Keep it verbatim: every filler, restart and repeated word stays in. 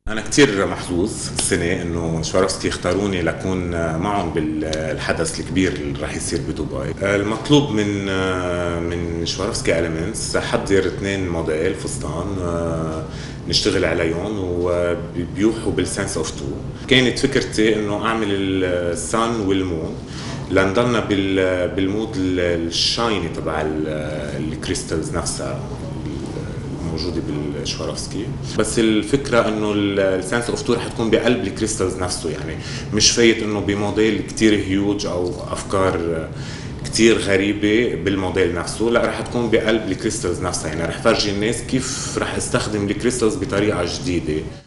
أنا كتير محظوظ السنة إنه شواروفسكي اختاروني لأكون معهم بالحدث الكبير اللي راح يصير بدبي. المطلوب من من شواروفسكي إليمنتس حضر اثنين موديل فستان نشتغل عليهم وبيوحوا بالسنس اوف تو. كانت فكرتي إنه أعمل السان والمون لنضلنا بالمود الشايني تبع الكريستالز نفسها موجوده بالشواروفسكي. بس الفكره انه السنس اوف تور حتكون بقلب الكريستالز نفسه، يعني مش فايت انه بموديل كتير هيوج او افكار كتير غريبه بالموديل نفسه، لا رح تكون بقلب الكريستالز نفسها. يعني رح فرجي الناس كيف رح استخدم الكريستالز بطريقه جديده.